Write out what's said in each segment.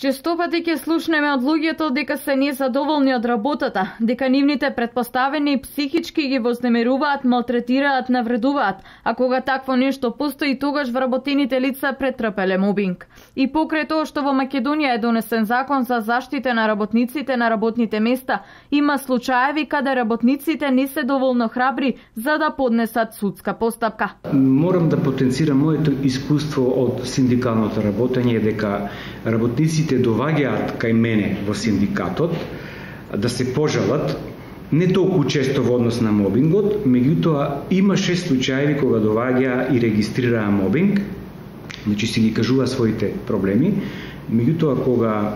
Често пати ќе слушнеме од луѓето дека се незадоволни од работата, дека нивните претпоставени психички ги вознемируваат, малтретираат, навредуваат, а кога такво нешто постои, тогаш вработените лица претрпеле мобинг. И покрај тоа што во Македонија е донесен закон за заштита на работниците на работните места, има случаеви каде работниците не се доволно храбри за да поднесат судска постапка. Морам да потенцирам моето искуство од синдикалното работење, дека работниците доваѓаат кај мене во синдикатот да се пожалат, не толку често во однос на мобингот, меѓутоа имаше случаи кога доваѓаа и регистрираа мобинг, значи си ги кажува своите проблеми, меѓутоа кога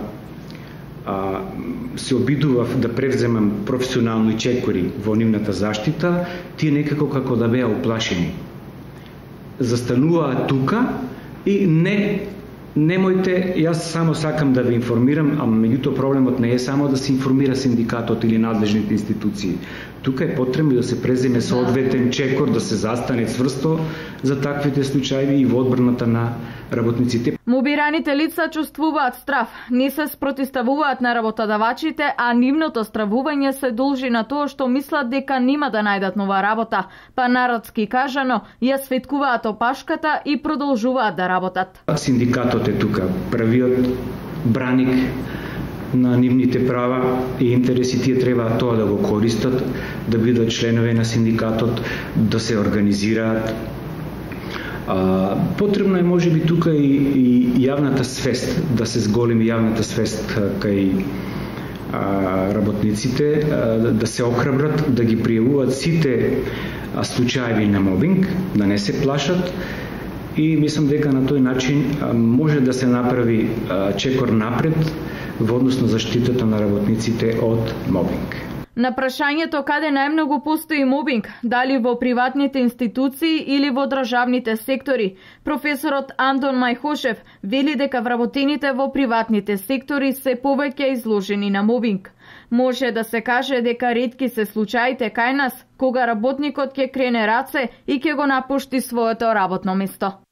се обидував да превземам професионални чекори во нивната заштита, тие некако како да беа уплашени. Застануваат тука и немојте, јас само сакам да ви информирам, а меѓутоа проблемот не е само да се информира синдикатот или надлежните институции. Тука е потребно да се преземе соодветен чекор, да се застане цврсто за таквите случаи и во одбраната на работниците. Мобираните лица чувствуваат страф, не се спротиставуваат на работодавачите, а нивното стравување се должи на тоа што мислат дека нема да најдат нова работа, па народски кажано, ја светкуваат опашката и продолжуваат да работат. Синдикатот е тука првиот браник на нивните права и интереси, тие треба тоа да го користат, да бидат членови на синдикатот, да се организираат. Потребно е можеби тука и јавната свест, да се зголеми јавната свест кај работниците, да се охрабрат, да ги пријавуваат сите случаи на мобинг, да не се плашат. И мислам дека на тој начин може да се направи чекор напред во однос на заштитата на работниците од мобинг. На прашањето каде најмногу постои мобинг, дали во приватните институции или во државните сектори, професорот Антон Мајхошев вели дека вработените во приватните сектори се повеќе изложени на мобинг. Може да се каже дека ретки се случаите кај нас, кога работникот ќе крене раце и ќе го напушти своето работно место.